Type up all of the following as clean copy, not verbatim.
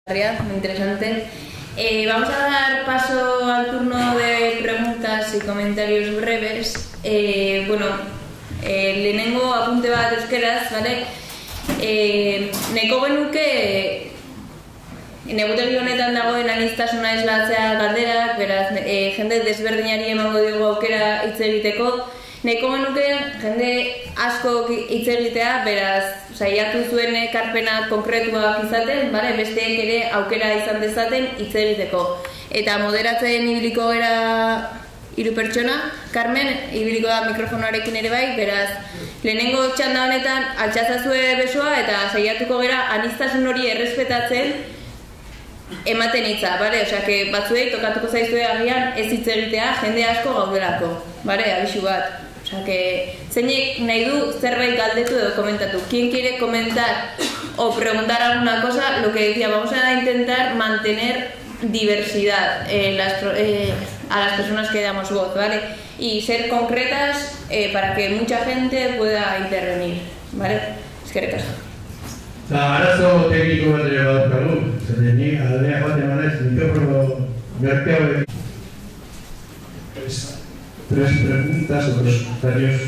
Muy interesante. Vamos a dar paso al turno de preguntas y comentarios breves. Lehenengo apunte bat euskeraz, vale? Nahiko genuke negutegi honetan dagoen aniztasuna islatzea galderak, beraz, jende desberdinari emango diogu aukera hitz egiteko. Nahiko genuke jende asko hitz egitea, beraz, saiatu zuen ekarpena konkretuak izaten, besteek ere aukera izan dezaten hitz egiteko. Eta moderatzen ibiliko gara 3 pertsona, Carmen, ibiliko da mikrofonoarekin ere bai, beraz, lehenengo txanda honetan altxazazue besoa eta saiatuko gara aniztasun hori errespetatzen ematen hitza, osea, batzuei tokatuko zaizue agian ez hitz egitea jende asko gaudelako, abisu bat. O sea, zeinek nahi du zerbait galdetu edo komentatu. ¿Quién quiere comentar o preguntar alguna cosa? Lo que decía, vamos a intentar mantener diversidad a las personas que damos voz, ¿vale? Y ser concretas para que mucha gente pueda intervenir, ¿vale? Eskerrik asko. Arazo tekniko bat ere badaukagu, zerrenik aldea joaten manaiz, mikrofono merkeago. 3 preguntas o 3 comentarios.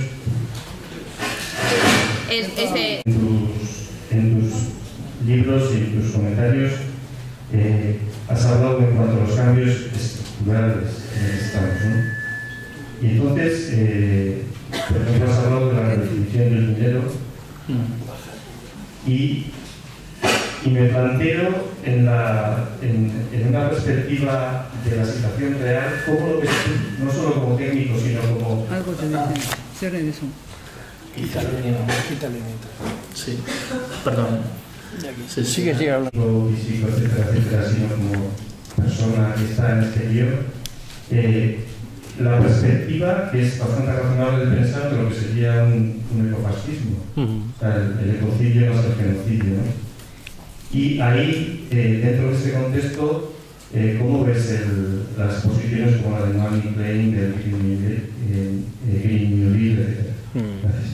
En tus libros y en tus comentarios has hablado en cuanto a los cambios estructurales en el Estado, ¿no? Y entonces, por ejemplo, has hablado de la redistribución del dinero y me planteo en una perspectiva de la situación real, ¿cómo lo ves tú? No solo como técnico, sino como... Algo te dice. Cierren eso. Quítale nieto. Sí, perdón. Sí, sigue hablando. Físico, etcétera, sino como persona que está en el exterior. La perspectiva que es bastante razonable de pensar de lo que sería un ecofascismo. O sea, el ecocidio no es el genocidio, ¿no? Y ahí, dentro de este contexto, ¿cómo ves las posiciones como la de Naomi Klein, del Green New Deal, etcétera? Gracias.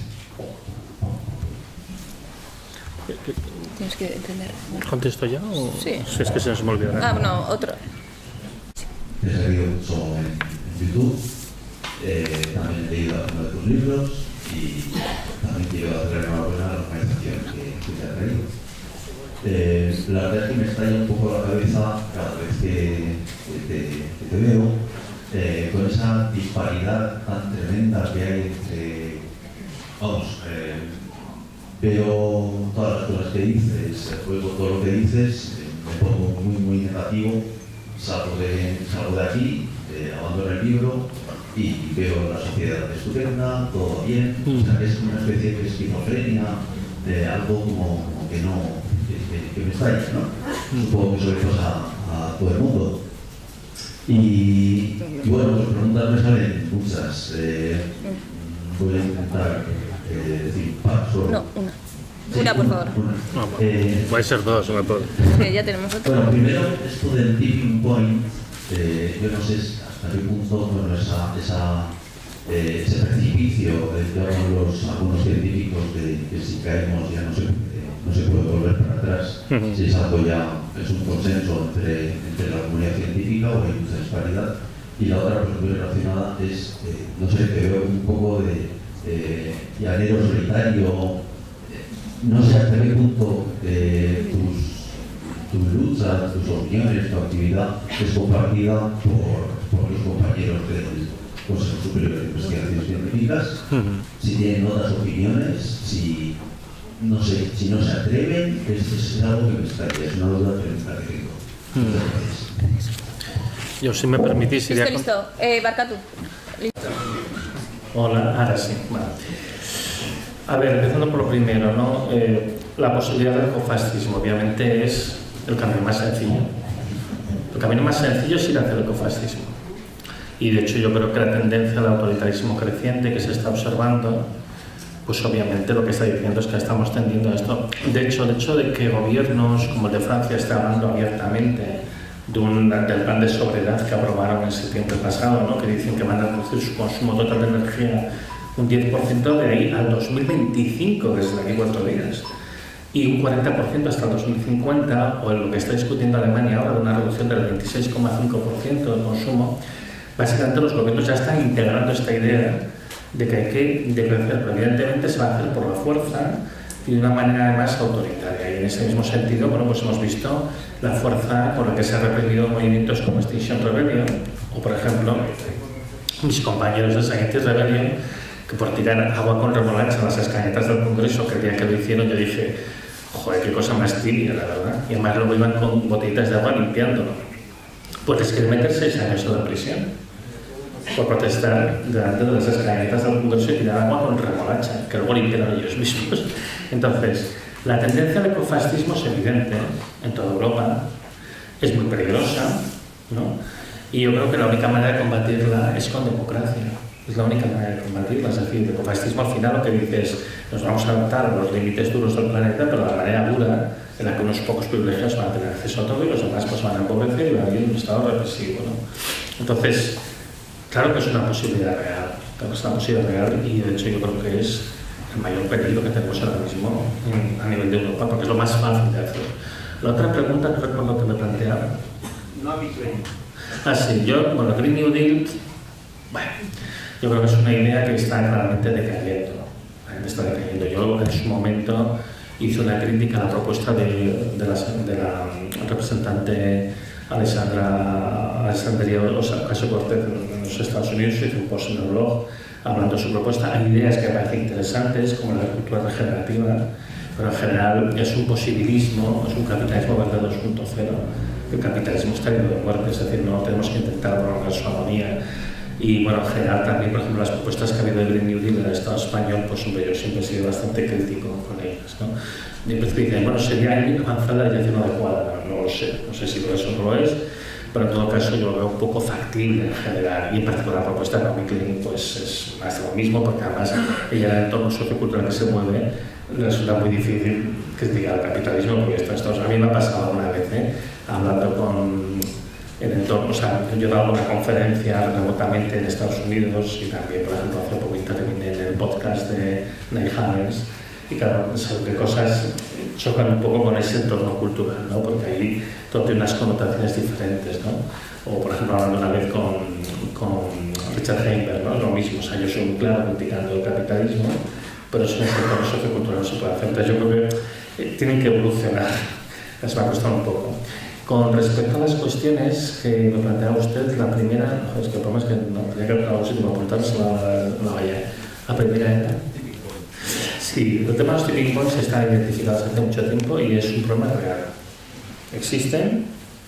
Tienes que entender. ¿Contesto ya o...? Sí. Si es que se nos me olvidó. Otro. He seguido mucho en YouTube, también he leído algunos de tus libros y también quiero hacer enhorabuena a la organización que te ha traído. La verdad es que me estalla un poco la cabeza cada vez que te veo con esa disparidad tan tremenda que hay entre... veo todas las cosas que dices, juego todo lo que dices, me pongo muy negativo, salgo de aquí, abandono el libro y veo la sociedad estupenda, todo bien, o sea que es una especie de esquizofrenia, de algo como que no... que me estalla, ¿no? Supongo que eso le pasa a todo el mundo. Y bueno, pues preguntas me salen muchas. Voy a intentar decir solo. No, una. Una, por favor. Puede ser 2, una por... Ya tenemos otro. Bueno, primero, esto del tipping point, yo no sé hasta qué punto, bueno, ese precipicio que hablan algunos científicos de que si caemos ya no se puede volver para atrás, si es algo ya, es un consenso entre la comunidad científica o hay mucha disparidad. Y la otra, pues muy relacionada, es, no sé, que veo un poco de llanero solitario, no sé hasta qué punto tus luchas, tus opiniones, tu actividad es compartida por los compañeros del Consejo Superior de Investigaciones Científicas, si tienen otras opiniones, si no se atreven, es algo que me extraña, es una duda que me está teniendo. Muchas gracias. Yo, si me permitís, iría... Listo. Barkatu. Listo. Hola, ahora sí. Vale. A ver, empezando por lo primero, ¿no? La posibilidad del ecofascismo, obviamente, es el camino más sencillo. El camino más sencillo es ir hacia el ecofascismo. Y de hecho yo creo que la tendencia al autoritarismo creciente que se está observando, pues obviamente lo que está diciendo es que estamos tendiendo a esto. De hecho, el hecho de que gobiernos como el de Francia estén hablando abiertamente del plan de sobriedad que aprobaron en septiembre pasado, ¿no? Que dicen que van a reducir su consumo total de energía un 10% de ahí al 2025, desde aquí 4 días. y un 40% hasta el 2050, o en lo que está discutiendo Alemania ahora, de una reducción del 26,5% del consumo, básicamente los gobiernos ya están integrando esta idea de que hay que decrecer, pero evidentemente se va a hacer por la fuerza y de una manera además autoritaria. Y en ese mismo sentido, bueno, pues hemos visto la fuerza con la que se han reprimido movimientos como Extinction Rebellion, o por ejemplo, mis compañeros de Scientist Rebellion, que por tirar agua con remolacha en las escaleras del Congreso, que el día que lo hicieron yo dije, joder, qué cosa más tibia, la verdad. Y además luego iban con botellitas de agua limpiándolo. Pues les quieren meter 6 años en la prisión por protestar delante de las escaleras del Congreso y tirar agua con remolacha, que luego limpiaron ellos mismos. Entonces, la tendencia al ecofascismo es evidente en toda Europa, es muy peligrosa, ¿no? Y yo creo que la única manera de combatirla es con democracia. Es la única manera de combatirla. Es decir, el ecofascismo al final lo que dice es nos vamos a adaptar a los límites duros del planeta, pero de la manera dura en la que unos pocos privilegios van a tener acceso a todo y los demás pues van a empobrecer y va a haber un estado represivo, ¿no? Entonces, claro que es una posibilidad real. Claro que es una posibilidad real y de hecho yo creo que es el mayor peligro que tenemos ahora mismo a nivel de Europa, porque es lo más fácil de hacer. La otra pregunta, no recuerdo que me planteaba. No habitué. Ah, sí, yo, bueno, el Green New Deal, bueno, yo creo que es una idea que está claramente decayendo. Está decayendo. Yo en su momento hice una crítica a la propuesta de la representante Alexandria Ocasio-Cortez en los Estados Unidos. Hice un post en el blog hablando de su propuesta. Hay ideas que me parecen interesantes, como la agricultura regenerativa, pero en general es un posibilismo, es un capitalismo verde 2.0. El capitalismo está herido de muerte, es decir, no tenemos que intentar prolongar su agonía. Y bueno, en general también, por ejemplo, las propuestas que ha habido del Green New Deal en el Estado español, pues hombre, yo siempre he sido bastante crítico con ellas, ¿no? Y en principio dicen, bueno, sería avanzar la dirección adecuada, no lo sé, no sé si por eso no lo es, pero en todo caso yo lo veo un poco factible en general, y en particular la propuesta de Naomi Klein pues es más de lo mismo, porque además ella en el entorno sociocultural que se mueve resulta muy difícil que se diga el capitalismo, porque esto a mí me ha pasado una vez, hablando con el entorno, o sea, yo he dado una conferencia remotamente en Estados Unidos y también, por ejemplo, hace poco intervine en el podcast de Neil Hammers y claro, sobre cosas chocan un poco con ese entorno cultural, ¿no? Porque ahí todo tiene unas connotaciones diferentes, ¿no? O, por ejemplo, hablando una vez con Richard Heimberg, ¿no? Lo mismo, o sea, yo soy muy claro criticando el capitalismo, pero eso en el entorno sociocultural no se puede hacer. Entonces yo creo que tienen que evolucionar, les va a costar un poco. Con respecto a las cuestiones que me planteaba usted, la primera, es que el problema es que no tenía que haber algo si me apuntarse la valla. La primera era. Sí, el tema de los tipping points está identificado hace mucho tiempo y es un problema real. Existen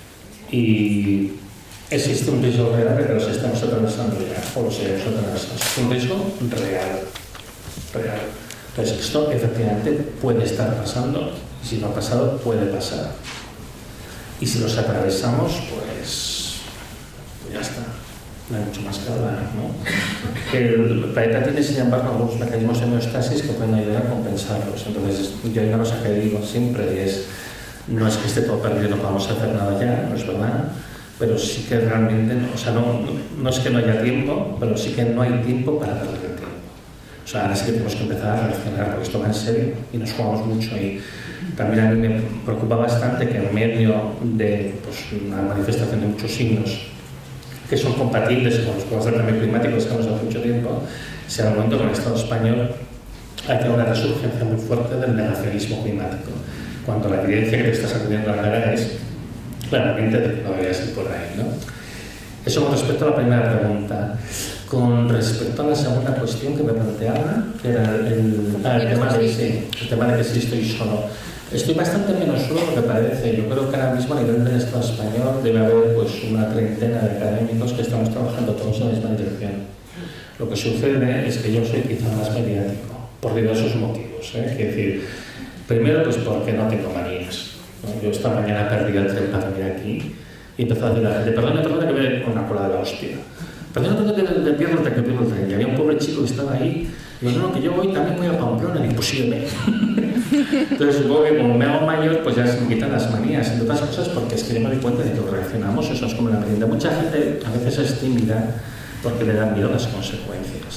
y existe un riesgo real de que los estamos atravesando ya, o los hayamos atravesado. Es un riesgo real. Entonces, esto efectivamente puede estar pasando y si no ha pasado, puede pasar. Y si los atravesamos, pues ya está, no hay mucho más que hablar, ¿no? El planeta tiene, sin embargo, algunos mecanismos de homeostasis que pueden ayudar a compensarlos. Entonces, yo hay una cosa que digo siempre y es, no es que esté todo perdido y no podamos hacer nada ya, no es verdad, pero sí que realmente, o sea, no es que no haya tiempo, pero sí que no hay tiempo para perder el tiempo. O sea, ahora sí que tenemos que empezar a reaccionar, porque esto va en serio y nos jugamos mucho y también a mí me preocupa bastante que en medio de pues, una manifestación de muchos signos que son compatibles con los problemas del cambio climático que estamos hace mucho tiempo, sea el momento que en el Estado español hay una resurgencia muy fuerte del negacionismo climático, cuando la evidencia que te está saliendo a la cara es claramente de que no deberías ir por ahí, ¿no? Eso con respecto a la primera pregunta. Con respecto a la segunda cuestión que me planteaba, que era el tema de que sí estoy solo. Estoy bastante menos solo de lo que parece. Yo creo que ahora mismo a nivel del Estado español debe haber pues, una treintena de académicos que estamos trabajando todos en la misma dirección. Lo que sucede es que yo soy quizá más mediático, por diversos motivos. Quiero decir, primero pues porque no tengo manías, ¿no? Yo esta mañana perdí el tren para venir aquí y empezó a decir a la gente, perdona que voy con una cola de la hostia. Perdona que pierdo el tren. Y había un pobre chico que estaba ahí. Y yo, no, que yo hoy también voy a Pamplona, imposible. Entonces supongo que como me hago mayor, pues ya se me quitan las manías, entre otras cosas, porque es que yo me doy cuenta de que reaccionamos, eso es como la merienda. Mucha gente a veces es tímida porque le dan miedo las consecuencias.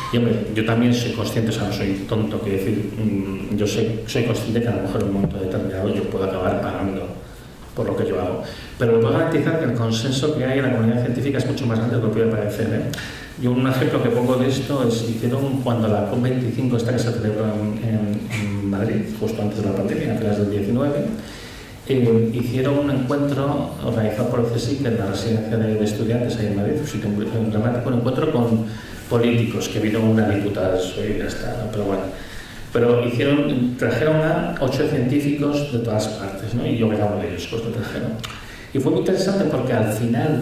Y hombre, yo también soy consciente, o sea, no soy tonto, quiero decir, yo soy consciente que a lo mejor en un momento determinado yo puedo acabar pagando por lo que yo hago. Pero le puedo garantizar que el consenso que hay en la comunidad científica es mucho más grande de lo que puede parecer, ¿eh? Yo un ejemplo que pongo de esto es, hicieron cuando la COP25, esta que se celebró en Madrid, justo antes de la pandemia, a finales del 19, hicieron un encuentro organizado por el CSIC en la residencia de estudiantes ahí en Madrid, un sitio emblemático, un encuentro con políticos, que vino una diputada, eso ya está, ¿no? Pero bueno. Pero trajeron a 8 científicos de todas partes, ¿no? Y yo era uno de ellos, pues lo trajeron. Y fue muy interesante porque al final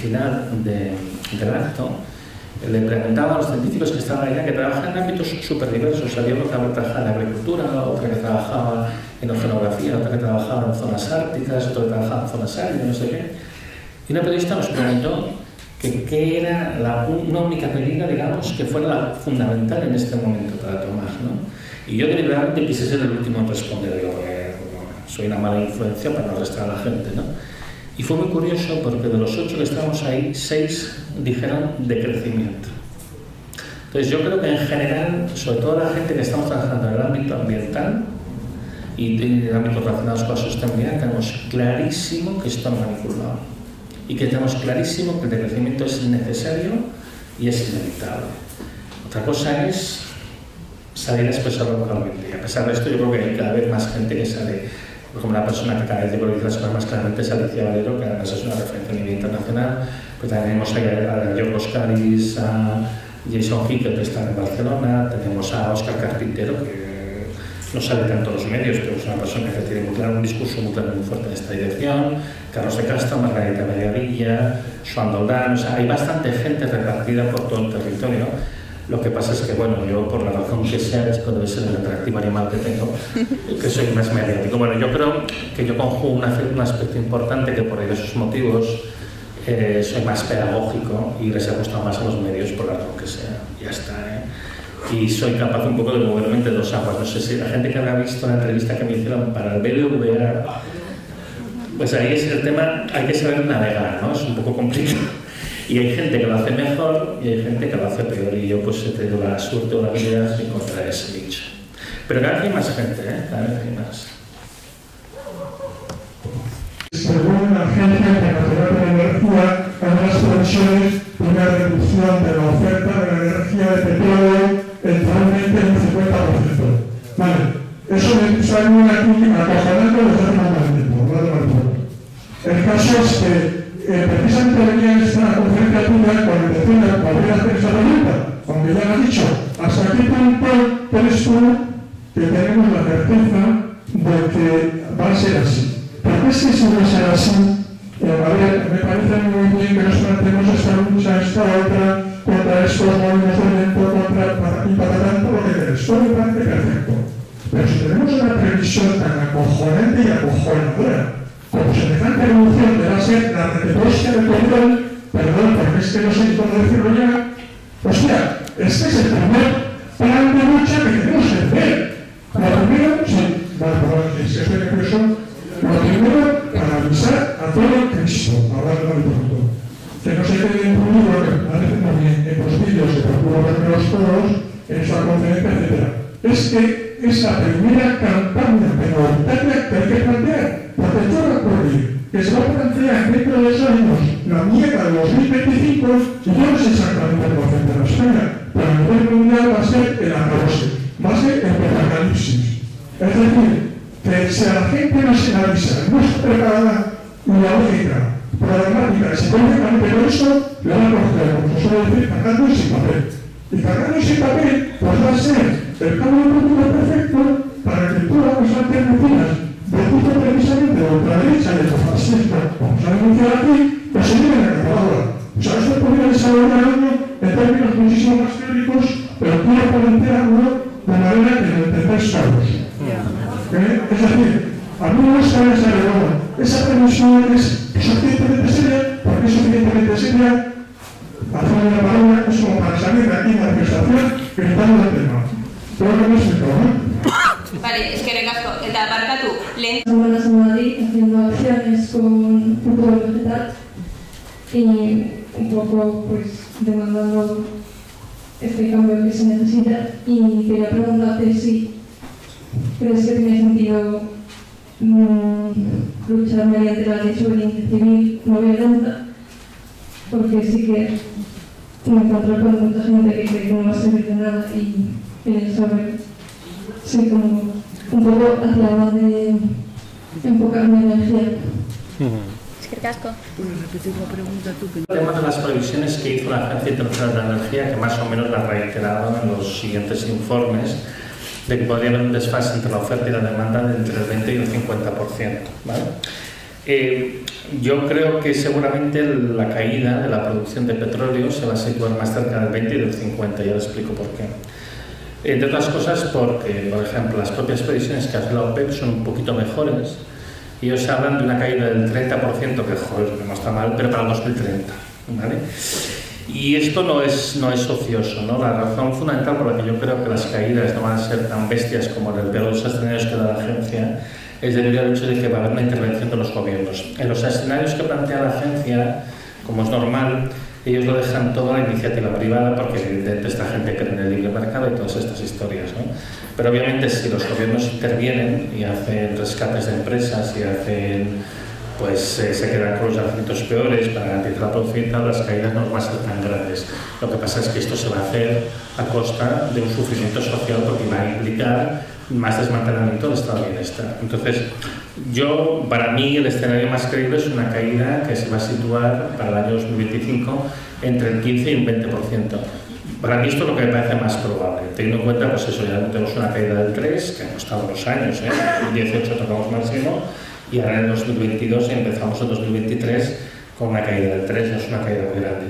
del acto, le preguntaban a los científicos que estaban allá, que trabajaban en ámbitos súper diversos. Había uno que trabajaba en agricultura, otra que trabajaba en oceanografía, otra que trabajaba en zonas árticas, otro que trabajaba en zonas áridas, no sé qué. Y una periodista nos preguntó qué era una única medida, digamos, que fuera la fundamental en este momento para tomar, ¿no? Y yo deliberadamente quise ser el último en responder, digo, porque soy una mala influencia para no arrastrar a la gente, ¿no? Y fue muy curioso porque de los 8 que estábamos ahí, 6 dijeron de crecimiento. Entonces yo creo que en general, sobre todo la gente que estamos trabajando en el ámbito ambiental y en el ámbito relacionados con la sostenibilidad, tenemos clarísimo que esto no va a ningún lado. Y que tenemos clarísimo que el decrecimiento es necesario y es inevitable. Otra cosa es salir a expresarlo localmente. Y a pesar de esto, yo creo que hay cada vez más gente que sale. Como una persona que cada vez dice las cosas más claramente es Alicia Valero, que además es una referencia a nivel internacional. Pues tenemos a Yorgos Caris, a Jason Hickel, que está en Barcelona, tenemos a Óscar Carpintero, que no sale tanto en los medios, pero es una persona que tiene muy claro, un discurso muy claro, muy fuerte en esta dirección. Carlos de Castro, Margarita Mediavilla, Joan Doldán, o sea, hay bastante gente repartida por todo el territorio. Lo que pasa es que, bueno, yo por la razón que sea, esto debe ser el atractivo animal que tengo, que soy más mediático. Bueno, yo creo que yo conjugo un aspecto importante que por esos motivos soy más pedagógico y les he gustado más a los medios por la razón que sea. Ya está, ¿eh? Y soy capaz un poco de moverme entre dos aguas. No sé si la gente que habrá visto la entrevista que me hicieron para el BBVA, pues ahí es el tema, hay que saber navegar, ¿no? Es un poco complicado. Y hay gente que lo hace mejor y hay gente que lo hace peor. Y yo pues he tenido la suerte o la habilidad de encontrar ese nicho. Pero cada vez hay más gente, ¿eh? Cada vez hay más. Según la Agencia Internacional de Energía, hay unas previsiones de una reducción de la oferta de la energía de petróleo enteramente en un 50%. Vale, eso me sale aquí acojonando desde hace más tiempo. El caso es que precisamente venía en esta conferencia tuya con la intención de poder hacer esa pregunta, aunque ya lo has dicho, ¿hasta qué punto crees tú que tenemos la certeza de que va a ser así? Porque es que si no es así, a ver, me parece muy bien que nos planteemos esta lucha, esta otra, contra estos movimientos de viento, contra y para tanto lo que quieres. Todo me parece perfecto. Pero si tenemos una previsión tan acojonante y acojonadora, como semejante revolución que va a ser la reteposca del control, perdón, porque es que no sé cómo decirlo ya, hostia, este es el primer plan de lucha que tenemos que hacer. Lo primero, sí, perdón, es que estoy nervioso, lo primero, para avisar a todo Cristo, hablando del pronto, que no se quede incluido, que parece muy bien en los vídeos que procuro verlos todos, en esa conferencia, etc. Es que esa primera campaña prioritaria que hay que plantear, porque yo recuerdo que se va a plantear dentro de 2 años la mierda de 2025, y yo no sé exactamente el porcentaje de España, pero a nivel mundial va a ser el acabose, va a ser el apocalipsis. Es decir, que si a la gente no se la avisa, no está preparada la lógica, programática, y psicológicamente con eso, le van a coger, como se suele decir, cargando y sin papel. Y cargando y sin papel, pues va a ser el cambio de cultura perfecto para que todas las alternativas de tipo precisamente de ultraderecha y de fascista, como se ha denunciado aquí, pues se lleven a cabo ahora. O sea, esto podría desarrollar en términos muchísimo más teóricos, pero quiero plantearlo de manera que lo entendéis todos. Es decir, a mí no me gusta esa redonda. Esa previsión es suficientemente seria, porque es suficientemente seria, haciendo la palabra, es como para salir de aquí de la prestación gritando el tema. Creo que no es el problema. Vale, es que recasco, eta barkatu, lehen... Semanas en Madrid haciendo acciones con fútbol vegetal y un poco pues demandando este cambio que se necesita, y quería preguntarte si crees que tiene sentido luchar mediante la desobediencia civil no violenta, porque sí que me encuentro con mucha gente que cree que no va a servir de nada y quería saber si como un poco hacia dónde enfocar mi energía. Es que casco. ¿Puedes repetir la pregunta tú? El tema de las previsiones que hizo la Agencia Internacional de la Energía, que más o menos la reiteraron en los siguientes informes, de que podría haber un desfase entre la oferta y la demanda de entre el 20 y el 50%. ¿Vale? Yo creo que seguramente la caída de la producción de petróleo se va a situar más cerca del 20 y del 50, ya les explico por qué. Entre otras cosas porque, por ejemplo, las propias previsiones que hace la OPEP son un poquito mejores. Ellos hablan de una caída del 30%, que joder, no está mal, pero para el 2030. ¿Vale? Y esto no es ocioso, ¿no? La razón fundamental por la que yo creo que las caídas no van a ser tan bestias como en el peor de los escenarios que da la agencia es debido al hecho de que va a haber una intervención de los gobiernos. En los escenarios que plantea la agencia, como es normal, ellos lo dejan toda la iniciativa privada porque evidentemente esta gente cree en el libre mercado y todas estas historias, ¿no? Pero obviamente si los gobiernos intervienen y hacen rescates de empresas y hacen, pues se quedan con los yacimientos peores para garantizar la producción, las caídas no van a ser tan grandes. Lo que pasa es que esto se va a hacer a costa de un sufrimiento social porque va a implicar más desmantelamiento del estado de bienestar. Entonces, para mí el escenario más creíble es una caída que se va a situar para el año 2025 entre el 15 y un 20%. Para mí esto es lo que me parece más probable, teniendo en cuenta, pues eso, ya tenemos una caída del 3, que ha costado unos años, en 2018 tocamos máximo, y ahora en el 2022 empezamos el 2023 con una caída del 3, no es una caída muy grande.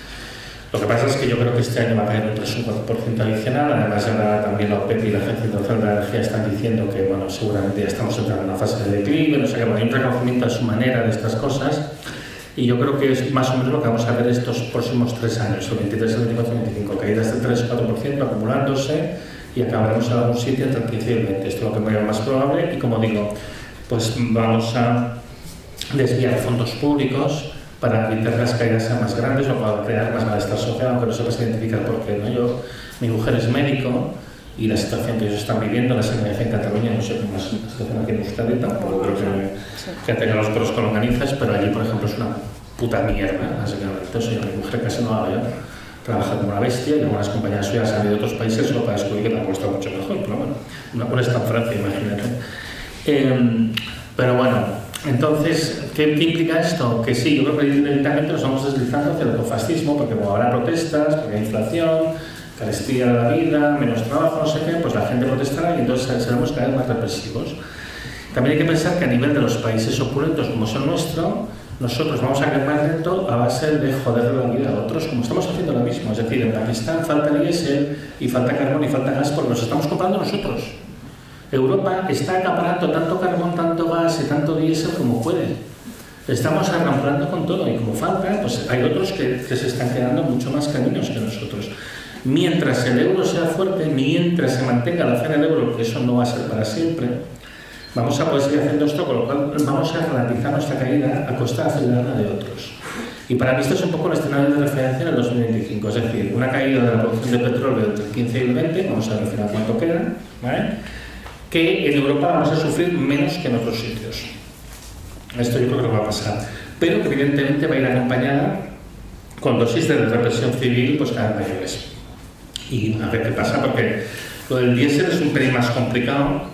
Lo que pasa es que yo creo que este año va a caer un 3 o un 4% adicional, además ahora también la OPEP y la Agencia Internacional de la Energía están diciendo que, bueno, seguramente ya estamos entrando en una fase de declive, o sea que hay un reconocimiento a su manera de estas cosas, y yo creo que es más o menos lo que vamos a ver estos próximos 3 años, el 23, el 24 y el 25, caídas del 3 o 4% acumulándose y acabaremos en algún sitio entre el 15 y el 20, esto es lo que me veo más probable, y como digo, pues vamos a desviar fondos públicos para evitar que las caídas sean más grandes o para crear más malestar social, aunque no sepas identificar por qué, ¿no? Mi mujer es médico y la situación que ellos están viviendo, la sanidad en Cataluña, no sé cómo es la situación aquí en Euskadi, tampoco creo que tenga los pros con longanizas, pero allí, por ejemplo, es una puta mierda, básicamente. Entonces, mi mujer casi no la veo, trabaja como una bestia y algunas compañías suyas han ido de otros países solo para descubrir que le ha puesto mucho mejor, pero bueno, una está en Francia, imagínate. Pero bueno, entonces, ¿qué implica esto? Que sí, yo creo que inevitablemente nos vamos deslizando hacia el ecofascismo, porque como habrá protestas, porque hay inflación, carestía de la vida, menos trabajo, no sé qué, pues la gente protestará y entonces seremos cada vez más represivos. También hay que pensar que a nivel de los países opulentos como es el nuestro, nosotros vamos a caer más lento a base de joder la vida a otros, como estamos haciendo ahora mismo. Es decir, en Pakistán falta diésel y falta carbón y falta gas porque nos estamos comprando nosotros. Europa está acaparando tanto carbón, tanto gas y tanto diésel como puede. Estamos arramplando con todo y como falta, pues hay otros que se están quedando mucho más caminos que nosotros. Mientras el euro sea fuerte, mientras se mantenga la fe en el euro, que eso no va a ser para siempre, vamos a poder seguir haciendo esto, con lo cual vamos a garantizar nuestra caída a costa acelerada de otros. Y para mí esto es un poco el escenario de referencia en el 2025, es decir, una caída de la producción de petróleo entre el 15 y el 20, vamos a ver al final cuánto queda, ¿vale? Que en Europa vamos a sufrir menos que en otros sitios. Esto yo creo que va a pasar, pero que evidentemente va a ir acompañada con dosis de represión civil pues cada vez mayores. Y a ver qué pasa, porque lo del diésel es un pelín más complicado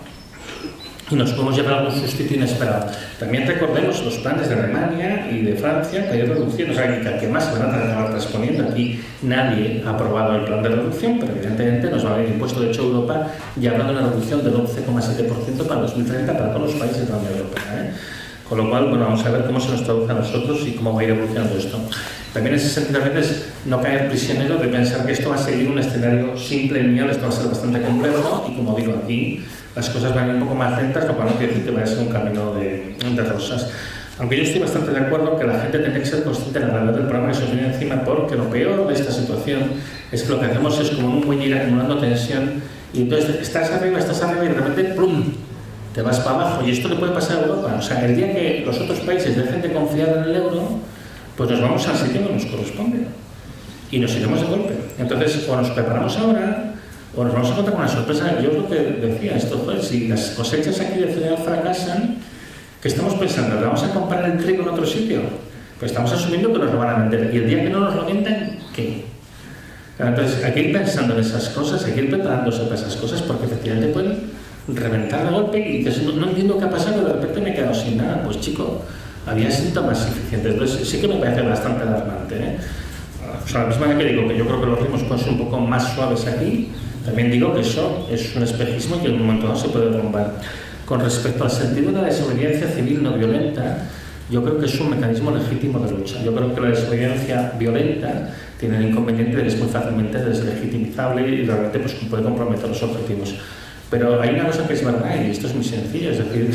y nos podemos llevar a algún sustituto inesperado. También recordemos los planes de Alemania y de Francia que hay reducción, o sea, que más se van a acabar transponiendo. Aquí nadie ha aprobado el plan de reducción, pero evidentemente nos va a haber impuesto. De hecho, Europa ya habla de una reducción del 11,7% para 2030 para todos los países de la Unión Europea. Con lo cual, bueno, vamos a ver cómo se nos traduce a nosotros y cómo va a ir evolucionando esto. También en ese sentido, a veces no caer prisionero de pensar que esto va a seguir un escenario simple y lineal, esto va a ser bastante complejo y, como digo, aquí las cosas van a ir un poco más lentas, lo cual no quiere decir que vaya a ser un camino de rosas. Aunque yo estoy bastante de acuerdo que la gente tiene que ser consciente de la gravedad del problema que se nos viene encima, porque lo peor de esta situación es que lo que hacemos es como un muelle ir acumulando tensión y entonces estás arriba y de repente ¡plum!, te vas para abajo. Y esto le puede pasar a Europa. O sea, el día que los otros países dejen de confiar en el euro, pues nos vamos al sitio que nos corresponde. y nos iremos de golpe. Entonces, o nos preparamos ahora, o nos vamos a encontrar con una sorpresa. Yo es lo que decía, esto, pues, si las cosechas aquí de cereal fracasan, ¿qué estamos pensando? ¿Le vamos a comprar el trigo en otro sitio? Pues estamos asumiendo que nos lo van a vender. Y el día que no nos lo vendan, ¿qué? Entonces, hay que ir pensando en esas cosas, hay que ir preparándose para esas cosas, porque efectivamente pueden reventar de golpe y dices, no entiendo qué ha pasado, de repente me he quedado sin nada. Pues chico, había síntomas suficientes. Entonces, sí que me parece bastante alarmante, ¿eh? O sea, a la misma vez que digo que yo creo que los ritmos pueden ser un poco más suaves aquí, también digo que eso es un espejismo y que en un momento dado se puede derrumbar. Con respecto al sentido de la desobediencia civil no violenta, yo creo que es un mecanismo legítimo de lucha. Yo creo que la desobediencia violenta tiene el inconveniente de que es muy fácilmente deslegitimizable y realmente pues, puede comprometer los objetivos. Pero hay una cosa que es verdad, y esto es muy sencillo, es decir,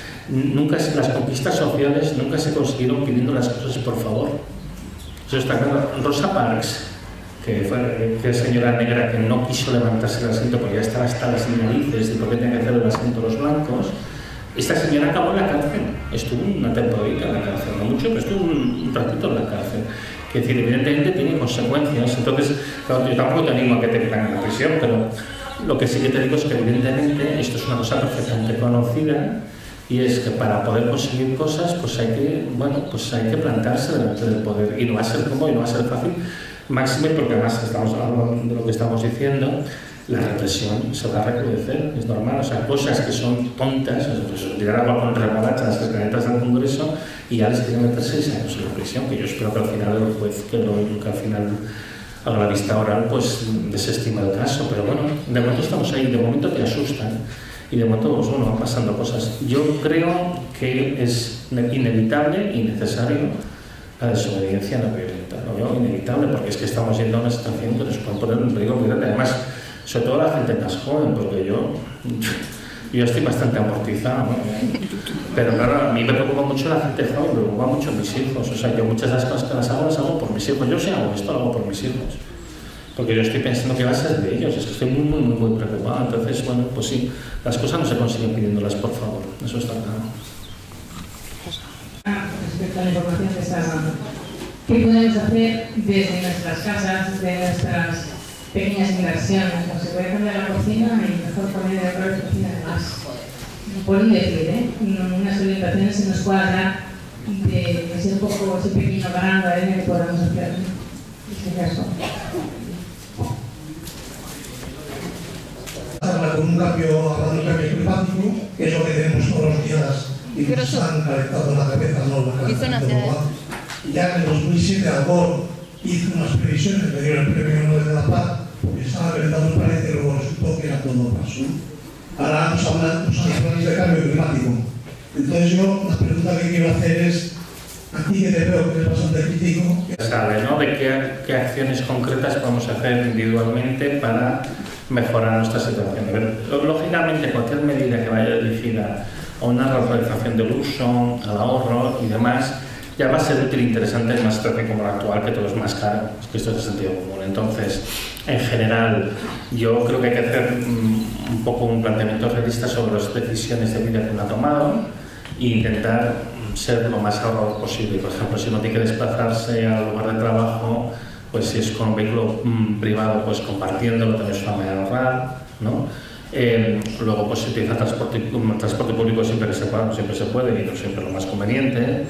las conquistas sociales nunca se consiguieron pidiendo las cosas por favor. Eso está claro. Rosa Parks, que es señora negra que no quiso levantarse del asiento porque ya estaba hasta las narices de por qué tenía que hacer el asiento los blancos, esta señora acabó en la cárcel. Estuvo una temporadita en la cárcel, no mucho, pero estuvo un ratito en la cárcel. Es decir, evidentemente tiene consecuencias. Entonces, claro, yo tampoco te animo a que te metan en la prisión, pero lo que sí que te digo es que evidentemente esto es una cosa perfectamente conocida, y es que para poder conseguir cosas pues hay que plantarse delante del poder, y no va a ser cómodo y no va a ser fácil, máxime porque además estamos hablando de lo que estamos diciendo, la represión se va a recrudecer, es normal. O sea, cosas que son tontas, pues, tirar agua con remolacha a las escaleras del Congreso y ya les tienen que meter 6 años en la prisión, que yo espero que al final el juez, que al final a la vista oral, pues desestima el caso. Pero bueno, de momento estamos ahí, de momento te asustan y de momento pues, bueno, van pasando cosas. Yo creo que es inevitable y necesario la desobediencia no violenta. Lo veo inevitable porque es que estamos yendo a una situación que nos puede poner en peligro muy grande. Además, sobre todo la gente más joven, porque yo estoy bastante amortizado, ¿no? Pero claro, a mí me preocupa mucho la gente joven, me preocupa mucho mis hijos. O sea, yo muchas de las cosas que las hago por mis hijos. Yo sí hago esto, lo hago por mis hijos. Porque yo estoy pensando que va a ser de ellos, es que estoy muy preocupado. Entonces, bueno, pues sí, las cosas no se consiguen pidiéndolas por favor, eso está claro. Respecto a la información que estás dando, ¿qué podemos hacer desde nuestras casas, de nuestras pequeñas inversiones? Como se puede cambiar la cocina y mejor poner el rol de cocina además. Por un decir, unas orientaciones se nos pueda dar de ser un poco ese pequeño grano de arena que podamos hacer en este caso. Con un cambio, hablando de cambio climático, que es lo que tenemos todos los días y que nos han calentado la cabeza, no la calentado global. Ya en el 2007 Al Gore hizo unas previsiones, le dio el premio Nobel de la Paz, porque estaba calentando el planeta y luego resultó que era todo pasó. Ahora nos hablan planes de cambio climático. Entonces yo, la pregunta que quiero hacer es, a ti que te veo que eres bastante crítico... Sabe, ¿no? De qué acciones concretas podemos hacer individualmente para mejorar nuestra situación. A ver, lógicamente, cualquier medida que vaya dirigida a una reorganización del uso, al ahorro y demás, ya va a ser útil e interesante en una situación como la actual, que todo es más caro. Es que esto es de sentido común. Entonces, en general, yo creo que hay que hacer un poco un planteamiento realista sobre las decisiones de vida que uno ha tomado e intentar ser lo más ahorrador posible. Por ejemplo, si uno tiene que desplazarse al lugar de trabajo, pues si es con un vehículo privado, pues compartiéndolo también es una manera de ahorrar, ¿no? Luego, pues si utiliza transporte público siempre que se pueda, no siempre se puede y no siempre es lo más conveniente.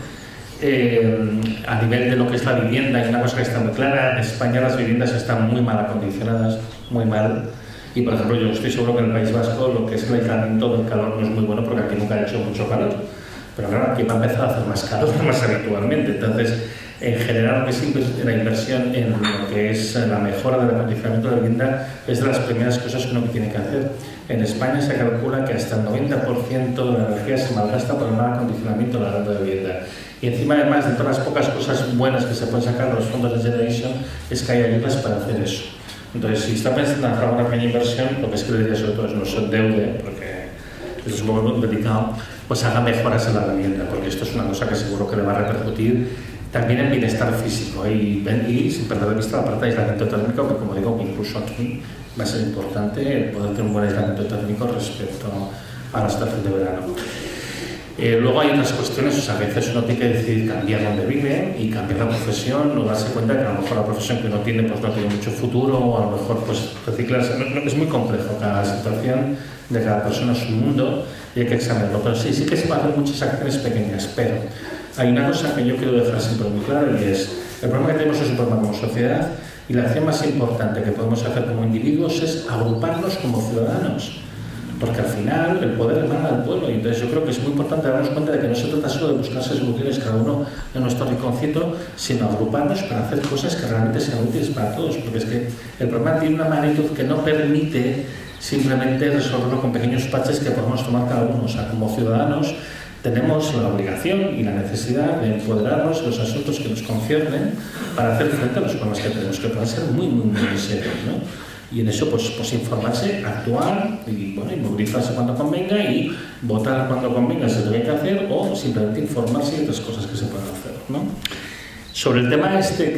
A nivel de lo que es la vivienda, hay una cosa que está muy clara: en España las viviendas están muy mal acondicionadas, muy mal. Y por ejemplo, yo estoy seguro que en el País Vasco lo que es el aislamiento del calor no es muy bueno, porque aquí nunca ha hecho mucho calor. Pero claro, aquí va a empezar a hacer más calor más habitualmente. Entonces, en general, lo que es la inversión en lo que es la mejora del acondicionamiento de la vivienda es de las primeras cosas que uno tiene que hacer. En España se calcula que hasta el 90% de la energía se malgasta por el mal acondicionamiento de la vivienda. Y encima, además de todas las pocas cosas buenas que se pueden sacar de los fondos de Generation, es que hay ayudas para hacer eso. Entonces, si está pensando en hacer una pequeña inversión, lo que es que le diría sobre todo es no se endeude, porque eso es muy delicado, pues haga mejoras en la vivienda, porque esto es una cosa que seguro que le va a repercutir también en bienestar físico y sin perder de vista la parte de aislamiento térmico, que como digo, incluso aquí va a ser importante poder tener un buen aislamiento térmico respecto a la estación de verano. Luego hay otras cuestiones, o sea, a veces uno tiene que decidir cambiar donde vive y cambiar la profesión, o darse cuenta que a lo mejor la profesión que uno tiene pues no tiene mucho futuro, o a lo mejor pues reciclarse. Es muy complejo, cada situación de cada persona es un mundo y hay que examinarlo. Pero sí que se van a hacer muchas acciones pequeñas, pero hay una cosa que yo quiero dejar siempre muy clara y es, el problema que tenemos es un problema como sociedad y la acción más importante que podemos hacer como individuos es agruparnos como ciudadanos. Porque al final el poder emana al pueblo y entonces yo creo que es muy importante darnos cuenta de que no se trata solo de buscarse soluciones cada uno en nuestro rinconcito, sino agruparnos para hacer cosas que realmente sean útiles para todos, porque es que el problema tiene una magnitud que no permite simplemente resolverlo con pequeños parches que podemos tomar cada uno. O sea, como ciudadanos tenemos la obligación y la necesidad de empoderarnos de los asuntos que nos conciernen para hacer frente a los problemas que tenemos, que pueden ser muy serios, ¿no? Y en eso, pues informarse, actuar y, bueno, y movilizarse cuando convenga y votar cuando convenga si lo hay que hacer o simplemente informarse y otras cosas que se pueden hacer, ¿no? Sobre el tema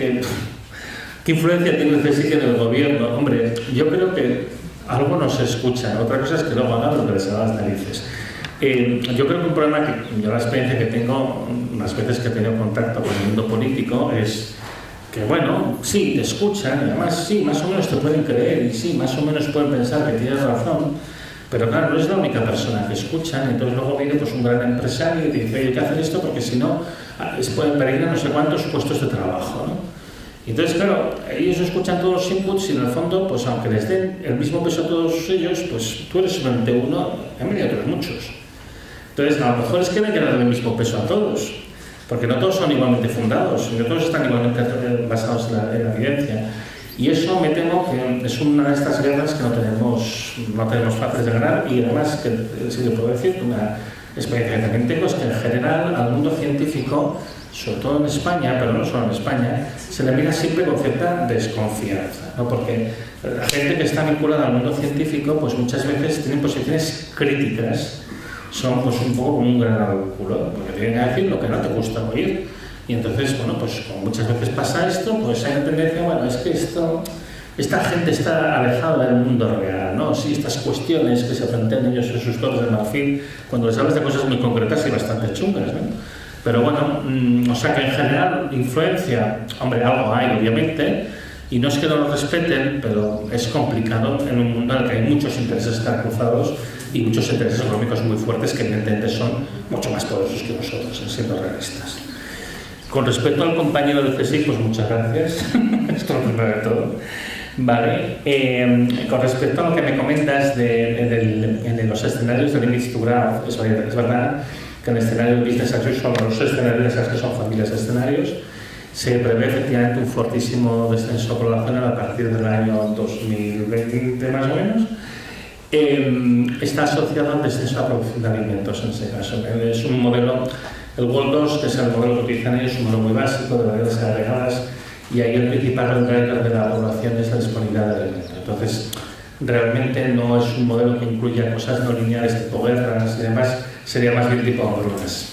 ¿qué influencia tiene el CSIC en el gobierno? Hombre, yo creo que algo no se escucha, otra cosa es que luego hagan lo que les haga las narices. Yo creo que un problema que yo la experiencia que tengo, las veces que he tenido contacto con el mundo político es que bueno, sí, te escuchan y además sí, más o menos te pueden creer y sí, más o menos pueden pensar que tienes razón, pero claro, no es la única persona que escuchan, entonces luego viene pues un gran empresario y te dice, oye, hay que hacer esto porque si no, pueden perder no sé cuántos puestos de trabajo, ¿no? Y entonces, claro, ellos escuchan todos los inputs y en el fondo, pues aunque les den el mismo peso a todos ellos, pues tú eres solamente uno, en medio de otros muchos. Entonces, a lo mejor es que no hay que darle el mismo peso a todos. Porque no todos son igualmente fundados, no todos están igualmente basados en la evidencia. Y eso me temo que es una de estas guerras que no tenemos fáciles de ganar y además, que si lo puedo decir, una experiencia que también tengo es que en general al mundo científico, sobre todo en España, pero no solo en España, se le mira siempre con cierta desconfianza, ¿no? Porque la gente que está vinculada al mundo científico pues muchas veces tienen posiciones críticas. Son pues un poco como un granado del culo, porque te vienen a decir lo que no te gusta oír. Y entonces, bueno, pues como muchas veces pasa esto, pues hay una tendencia, bueno, es que esta gente está alejada del mundo real, ¿no? Sí, estas cuestiones que se plantean ellos en sus torres de marfil, cuando les hablas de cosas muy concretas y bastante chungas, ¿no? Pero bueno, o sea que en general, influencia, hombre, algo hay, obviamente, y no es que no lo respeten, pero es complicado en un mundo en el que hay muchos intereses que están cruzados y muchos intereses económicos muy fuertes que evidentemente son mucho más poderosos que nosotros, siendo realistas. Con respecto al compañero del CSIC, pues muchas gracias. Esto es lo primero de todo. Vale. Con respecto a lo que me comentas en los escenarios del Limits to Growth, es verdad que en el escenario del Business as Usual, los escenarios que son familias de escenarios, se prevé efectivamente un fortísimo descenso poblacional a partir del año 2020 más o menos. Está asociado al descenso de la producción de alimentos en ese caso. Es un modelo, el World 2, que es el modelo que utilizan ellos, es un modelo muy básico de variables agregadas y ahí el principal driver de la población es la disponibilidad de alimentos. Entonces, realmente no es un modelo que incluya cosas no lineales tipo guerras y demás, sería más bien tipo hambrunas.